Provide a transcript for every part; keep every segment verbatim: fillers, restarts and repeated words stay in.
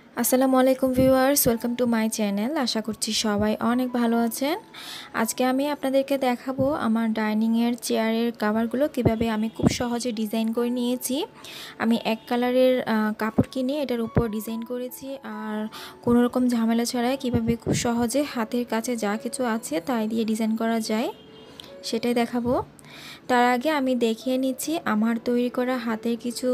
আসসালামু আলাইকুম viewers, welcome to my channel. আশা করছি সবাই অনেক ভালো আছেন। আজকে আমি আপনাদেরকে দেখাবো আমার ডাইনিংয়ের চেয়ারের কাভারগুলো কিভাবে আমি খুব সহজে ডিজাইন করে নিয়েছি। আমি এক কালারের কাপড় কিনে এটার উপর ডিজাইন করেছি, আর কোনো রকম ঝামেলা ছাড়াই কিভাবে খুব সহজে হাতের কাছে যা কিছু আছে তাই দিয়ে ডিজাইন করা যায় সেটাই দেখাবো। তার আগে আমি দেখিয়ে নিচ্ছি আমার তৈরি করা হাতের কিছু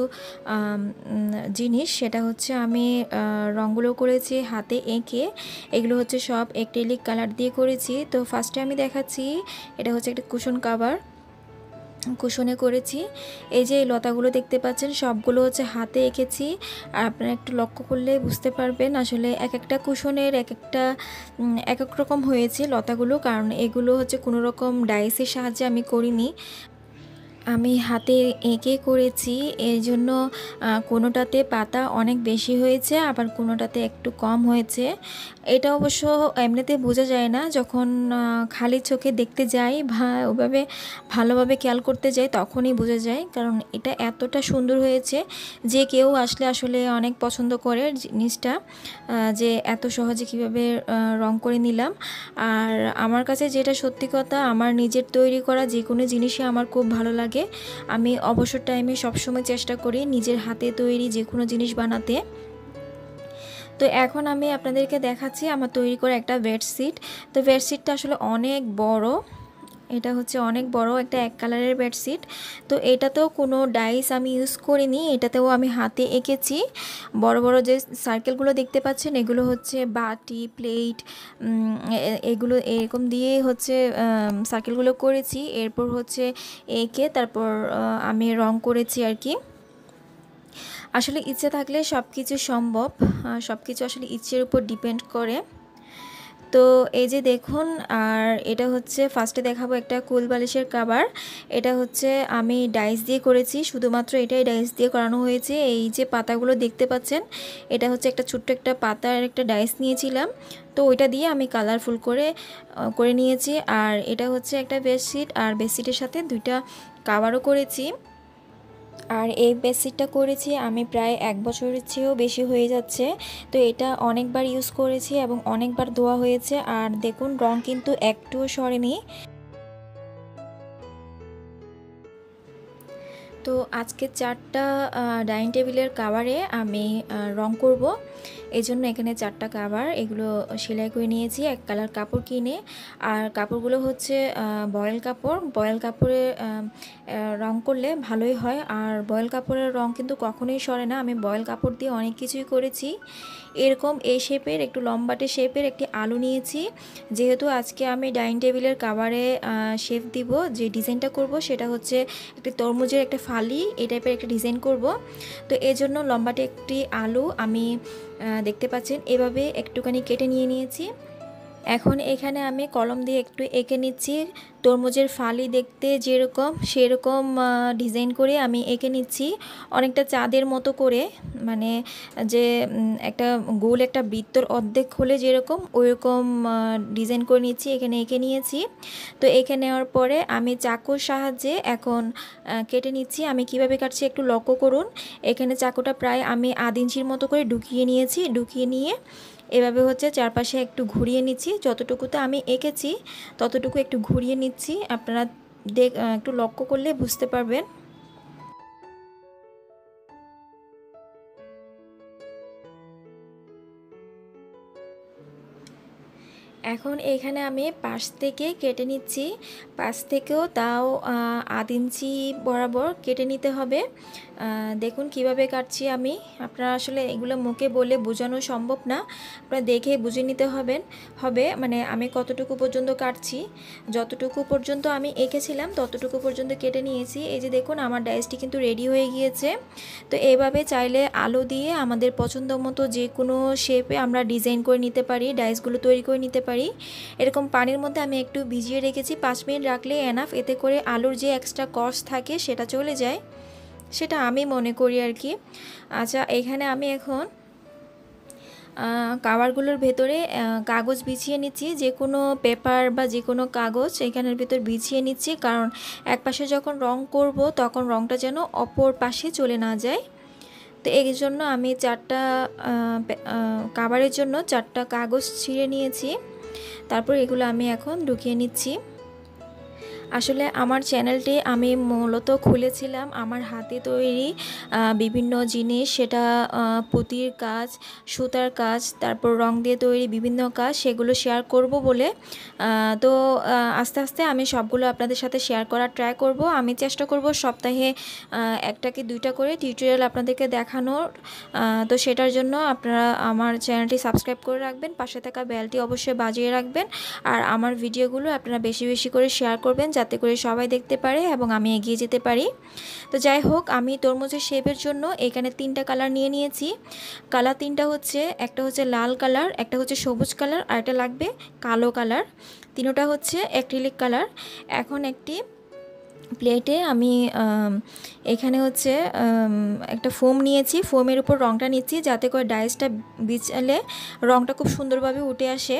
জিনিস। সেটা হচ্ছে আমি রঙগুলো করেছি হাতে এঁকে। এগুলো হচ্ছে সব অ্যাক্রিলিক কালার দিয়ে করেছি। তো ফার্স্টে আমি দেখাচ্ছি, এটা হচ্ছে একটা কুশন কাভার, কুশনে করেছি। এই যে লতাগুলো দেখতে পাচ্ছেন সবগুলো হচ্ছে হাতে এঁকেছি। আর আপনারা একটু লক্ষ্য করলে বুঝতে পারবেন আসলে এক একটা কুশনের এক একটা এক এক রকম হয়েছে লতাগুলো, কারণ এগুলো হচ্ছে কোনো রকম ডাইসের সাহায্যে আমি করিনি, আমি হাতে এঁকে করেছি। এই জন্য কোনোটাতে পাতা অনেক বেশি হয়েছে, আবার কোনোটাতে একটু কম হয়েছে। এটা অবশ্য এমনিতে বোঝা যায় না, যখন খালি চোখে দেখতে যাই বা ওভাবে ভালোভাবে খেয়াল করতে যাই তখনই বোঝা যায়, কারণ এটা এতটা সুন্দর হয়েছে যে কেউ আসলে আসলে অনেক পছন্দ করে জিনিসটা, যে এত সহজে কীভাবে রং করে নিলাম। আর আমার কাছে যেটা সত্যি কথা, আমার নিজের তৈরি করা যে কোনো জিনিসই আমার খুব ভালো লাগে। আমি অবসর টাইমে সবসময় চেষ্টা করি নিজের হাতে তৈরি যে কোনো জিনিস বানাতে। তো এখন আমি আপনাদেরকে দেখাচ্ছি আমার তৈরি করা একটা বেডশিট। তো বেডশিটটা আসলে অনেক বড়, এটা হচ্ছে অনেক বড় একটা এক কালারের বেডশিট। তো এটাতেও কোনো ডাইস আমি ইউজ করিনি, এটাতেও আমি হাতে এঁকেছি। বড় বড় যে সার্কেলগুলো দেখতে পাচ্ছেন এগুলো হচ্ছে বাটি, প্লেট, এগুলো এরকম দিয়ে হচ্ছে সার্কেলগুলো করেছি। এরপর হচ্ছে এঁকে তারপর আমি রং করেছি আর কি। আসলে ইচ্ছে থাকলে সব কিছু সম্ভব, সব কিছু আসলে ইচ্ছের উপর ডিপেন্ড করে। তো এই যে দেখুন, আর এটা হচ্ছে ফার্স্টে দেখাবো একটা কুল বালিশের কাভার। এটা হচ্ছে আমি ডাইস দিয়ে করেছি, শুধুমাত্র এটাই ডাইস দিয়ে করানো হয়েছে। এই যে পাতাগুলো দেখতে পাচ্ছেন এটা হচ্ছে একটা ছোট্ট একটা পাতার একটা ডাইস নিয়েছিলাম, তো ওইটা দিয়ে আমি কালারফুল করে করে নিয়েছি। আর এটা হচ্ছে একটা বেডশিট, আর বেডশিটের সাথে দুইটা কাভারও করেছি। আর এই বেডশিটটা করেছি আমি প্রায় এক বছরের চেয়েও বেশি হয়ে যাচ্ছে। তো এটা অনেকবার ইউজ করেছি এবং অনেকবার ধোয়া হয়েছে, আর দেখুন রং কিন্তু একটুও সরেনি। তো আজকে চারটা ডাইনিং টেবিলের কাভারে আমি রং করব, এই জন্য এখানে চারটা কাভার এগুলো সেলাই করে নিয়েছি এক কালার কাপড় কিনে। আর কাপড়গুলো হচ্ছে বয়েল কাপড়, বয়েল কাপড়ে রং করলে ভালোই হয়। আর বয়েল কাপড়ের রং কিন্তু কখনোই সরে না। আমি বয়েল কাপড় দিয়ে অনেক কিছুই করেছি। এরকম এই শেপের একটু লম্বাটে শেপের একটি আলু নিয়েছি, যেহেতু আজকে আমি ডাইনিং টেবিলের কাভারে শেপ দিব, যে ডিজাইনটা করব সেটা হচ্ছে একটি তরমুজের একটা ফালি এই টাইপের একটা ডিজাইন করব। তো এই জন্য লম্বাটে একটি আলু আমি দেখতে পাচ্ছেন এভাবে একটুখানি কেটে নিয়ে নিয়েছি। এখন এখানে আমি কলম দিয়ে একটু এঁকে নিচ্ছি, তরমুজের ফালি দেখতে যেরকম সেরকম ডিজাইন করে আমি এঁকে নিচ্ছি, অনেকটা চাঁদের মতো করে, মানে যে একটা গোল একটা বৃত্তর অর্ধেক হলে যেরকম ওইরকম ডিজাইন করে নিচ্ছি, এখানে এঁকে নিয়েছি। তো এঁকে নেওয়ার পরে আমি চাকুর সাহায্যে এখন কেটে নিচ্ছি। আমি কিভাবে কাটছি একটু লক্ষ্য করুন। এখানে চাকুটা প্রায় আমি আধ ইঞ্চির মতো করে ঢুকিয়ে নিয়েছি, ঢুকিয়ে নিয়ে এভাবে হচ্ছে চারপাশে একটু ঘুরিয়ে নিচ্ছি, যতটুকুতে আমি এঁকেছি ততটুকু একটু ঘুরিয়ে নিচ্ছি। আপনারা দেখ একটু লক্ষ্য করলে বুঝতে পারবেন। এখন এখানে আমি পাশ থেকে কেটে নিচ্ছি, পাশ থেকেও তাও আধ ইঞ্চি বরাবর কেটে নিতে হবে। দেখুন কিভাবে কাটছি আমি, আপনারা আসলে এগুলো মুখে বলে বোঝানো সম্ভব না, আপনারা দেখে বুঝে নিতে হবেন হবে মানে আমি কতটুকু পর্যন্ত কাটছি। যতটুকু পর্যন্ত আমি এঁকেছিলাম ততটুকু পর্যন্ত কেটে নিয়েছি। এই যে দেখুন আমার ডাইসটি কিন্তু রেডি হয়ে গিয়েছে। তো এইভাবে চাইলে আলো দিয়ে আমাদের পছন্দ মতো যে কোনো শেপে আমরা ডিজাইন করে নিতে পারি, ডাইসগুলো তৈরি করে নিতে পারি। এরকম পানির মধ্যে আমি একটু ভিজিয়ে রেখেছি, পাঁচ মিনিট রাখলে এনাফ, এতে করে আলুর যে এক্সট্রা কষ থাকে সেটা চলে যায়, সেটা আমি মনে করি আর কি। আচ্ছা, এখানে আমি এখন কাভারগুলোর ভেতরে কাগজ বিছিয়ে নিচ্ছি, যে কোনো পেপার বা যে কোনো কাগজ এখানের ভেতর বিছিয়ে নিচ্ছি, কারণ এক পাশে যখন রং করব তখন রংটা যেন অপর পাশে চলে না যায়। তো এই জন্য আমি চারটা কাভারের জন্য চারটা কাগজ ছিঁড়ে নিয়েছি। তারপর এগুলো আমি এখন ঢুকিয়ে নিচ্ছি। আসলে আমার চ্যানেলটি আমি মূলত খুলেছিলাম আমার হাতে তৈরি বিভিন্ন জিনিস, সেটা পুঁতির কাজ, সুতার কাজ, তারপর রং দিয়ে তৈরি বিভিন্ন কাজ, সেগুলো শেয়ার করব বলে। তো আস্তে আস্তে আমি সবগুলো আপনাদের সাথে শেয়ার করার ট্রাই করব। আমি চেষ্টা করব সপ্তাহে একটা কি দুইটা করে টিউটোরিয়াল আপনাদেরকে দেখানোর। তো সেটার জন্য আপনারা আমার চ্যানেলটি সাবস্ক্রাইব করে রাখবেন, পাশে থাকা বেলটি অবশ্যই বাজিয়ে রাখবেন, আর আমার ভিডিওগুলো আপনারা বেশি বেশি করে শেয়ার করবেন যাতে করে সবাই দেখতে পারে এবং আমি এগিয়ে যেতে পারি। তো যাই হোক, আমি তরমুজের শেপের জন্য এখানে তিনটা কালার নিয়ে নিয়েছি। কালার তিনটা হচ্ছে, একটা হচ্ছে লাল কালার, একটা হচ্ছে সবুজ কালার, আর একটা লাগবে কালো কালার। তিনোটা হচ্ছে অ্যাক্রিলিক কালার। এখন একটি প্লেটে আমি এখানে হচ্ছে একটা ফোম নিয়েছি, ফোমের উপর রঙটা নিচ্ছি যাতে করে ডাইসটা বিছালে রঙটা খুব সুন্দরভাবে উঠে আসে।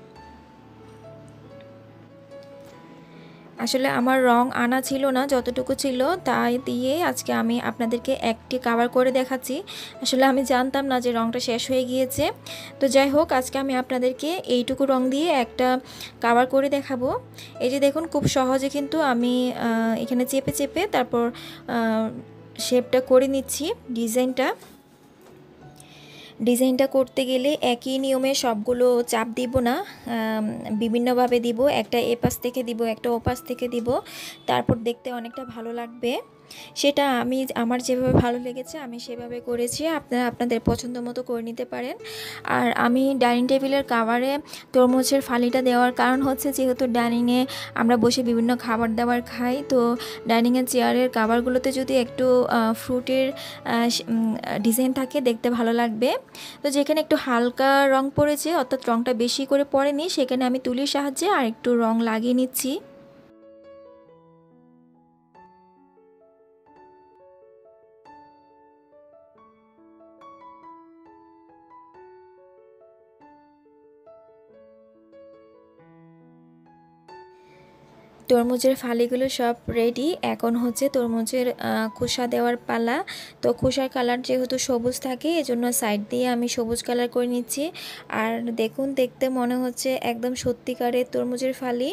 আসলে আমার রং আনা ছিল না, যতটুকু ছিল তাই দিয়ে আজকে আমি আপনাদেরকে একটি কাভার করে দেখাচ্ছি। আসলে আমি জানতাম না যে রংটা শেষ হয়ে গিয়েছে। তো যাই হোক, আজকে আমি আপনাদেরকে এইটুকু রং দিয়ে একটা কাভার করে দেখাবো। এই যে দেখুন, খুব সহজে কিন্তু আমি এখানে চেপে চেপে তারপর শেপটা করে নিচ্ছি। ডিজাইনটা ডিজাইনটা করতে গেলে একই নিয়মে সবগুলো চাপ দিব না, বিভিন্নভাবে দিব। একটা এপাশ থেকে দিব, একটা ওপাশ থেকে দিব, তারপর দেখতে অনেকটা ভালো লাগবে। সেটা আমি আমার যেভাবে ভালো লেগেছে আমি সেভাবে করেছি, আপনারা আপনাদের পছন্দ মতো করে নিতে পারেন। আর আমি ডাইনিং টেবিলের কাভারে তরমুজের ফালিটা দেওয়ার কারণ হচ্ছে, যেহেতু ডাইনিংয়ে আমরা বসে বিভিন্ন খাবার দাবার খাই, তো ডাইনিংয়ের চেয়ারের কাভারগুলোতে যদি একটু ফ্রুটের ডিজাইন থাকে দেখতে ভালো লাগবে। তো যেখানে একটু হালকা রং পড়েছে, অর্থাৎ রংটা বেশি করে পড়েনি, সেখানে আমি তুলির সাহায্যে আর একটু রং লাগিয়ে নিচ্ছি। তরমুজের ফালিগুলো সব রেডি, এখন হচ্ছে তরমুজের খোসা দেওয়ার পালা। তো খোসার কালার যেহেতু সবুজ থাকে, এজন্য সাইড দিয়ে আমি সবুজ কালার করে নিচ্ছি। আর দেখুন, দেখতে মনে হচ্ছে একদম সত্যিকারের তরমুজের ফালি।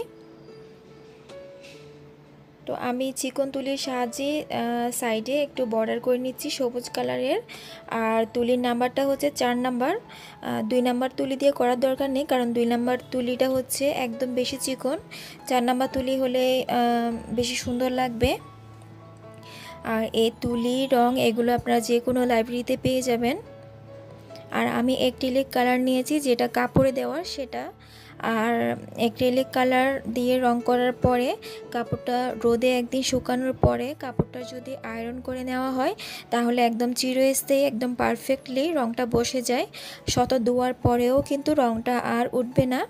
তো আমি চিকন তুলির সাহায্যে সাইডে একটু বর্ডার করে নিচ্ছি সবুজ কালারের। আর তুলির নাম্বারটা হচ্ছে চার নাম্বার। দুই নাম্বার তুলি দিয়ে করার দরকার নেই, কারণ দুই নাম্বার তুলিটা হচ্ছে একদম বেশি চিকন। চার নাম্বার তুলি হলে বেশি সুন্দর লাগবে। আর এই তুলি, রং এগুলো আপনারা যে কোনো লাইব্রেরিতে পেয়ে যাবেন। আর আমি অ্যাক্রিলিক কালার নিয়েছি, যেটা কাপড়ে দেওয়ার সেটা। আর অ্যাক্রিলিক কালার দিয়ে রং করার পরে কাপড়টা রোদে একদিন শুকানোর পরে কাপড়টা যদি আয়রন করে নেওয়া হয়, তাহলে একদম চিরস্থায়ী একদম পারফেক্টলি রংটা বসে যায়। শত ধোয়ার পরেও কিন্তু রংটা আর উঠবে না।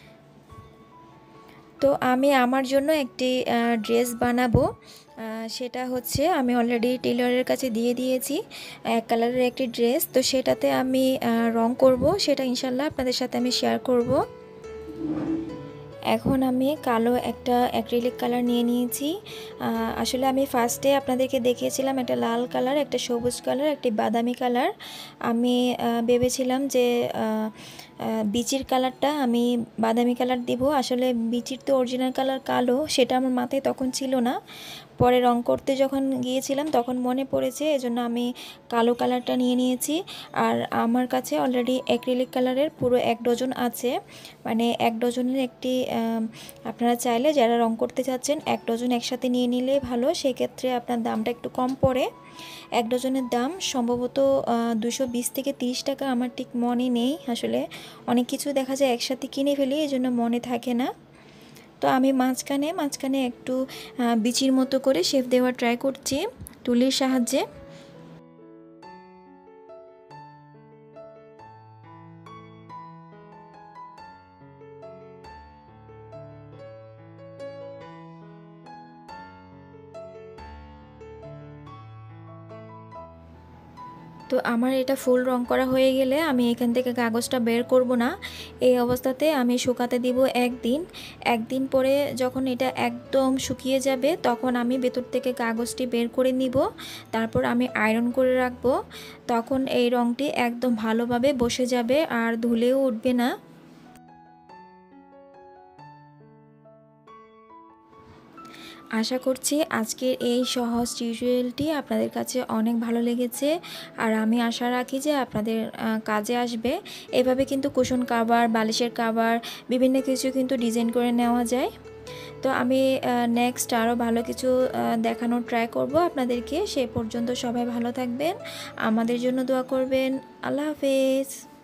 তো আমি আমার জন্য একটি ড্রেস বানাবো, সেটা হচ্ছে আমি অলরেডি টেলরের কাছে দিয়ে দিয়েছি এক কালারের একটি ড্রেস। তো সেটাতে আমি রং করব, সেটা ইনশাল্লাহ আপনাদের সাথে আমি শেয়ার করব। এখন আমি কালো একটা অ্যাক্রিলিক কালার নিয়ে নিয়েছি। আসলে আমি ফার্স্টে আপনাদেরকে দেখিয়েছিলাম একটা লাল কালার, একটা সবুজ কালার, একটি বাদামি কালার। আমি ভেবেছিলাম যে বিচির কালারটা আমি বাদামি কালার দিব। আসলে বিচির তো অরিজিনাল কালার কালো, সেটা আমার মাথায় তখন ছিল না। পরে রং করতে যখন গিয়েছিলাম তখন মনে পড়েছে, এজন্য আমি কালো কালারটা নিয়ে নিয়েছি। আর আমার কাছে অলরেডি অ্যাক্রিলিক কালারের পুরো এক ডজন আছে, মানে এক ডজনের একটি আপনারা চাইলে যারা রং করতে চাচ্ছেন এক ডজন একসাথে নিয়ে নিলে ভালো, সেক্ষেত্রে আপনার দামটা একটু কম পড়ে। এক ডজনের দাম সম্ভবত দুশো বিশ থেকে তিরিশ টাকা, আমার ঠিক মনে নেই। আসলে অনেক কিছু দেখা যায় একসাথে কিনে ফেলি, এই জন্য মনে থাকে না। তো আমি মাঝখানে মাঝখানে একটু বিচির মতো করে শেপ দেওয়ার ট্রাই করছি তুলির সাহায্যে। তো আমার এটা ফুল রং করা হয়ে গেলে আমি এখান থেকে কাগজটা বের করব না, এই অবস্থাতে আমি শুকাতে দিব একদিন। একদিন পরে যখন এটা একদম শুকিয়ে যাবে তখন আমি ভেতর থেকে কাগজটি বের করে নিব, তারপর আমি আয়রন করে রাখব। তখন এই রংটি একদম ভালোভাবে বসে যাবে আর ধুলেও উঠবে না। আশা করছি আজকের এই সহজ টিউটোরিয়ালটি আপনাদের কাছে অনেক ভালো লেগেছে, আর আমি আশা রাখি যে আপনাদের কাজে আসবে। এভাবে কিন্তু কুশন কাভার, বালিশের কাভার, বিভিন্ন কিছু কিন্তু ডিজাইন করে নেওয়া যায়। তো আমি নেক্সট আরও ভালো কিছু দেখানোর ট্রাই করব আপনাদেরকে। সে পর্যন্ত সবাই ভালো থাকবেন, আমাদের জন্য দোয়া করবেন। আল্লাহ হাফেজ।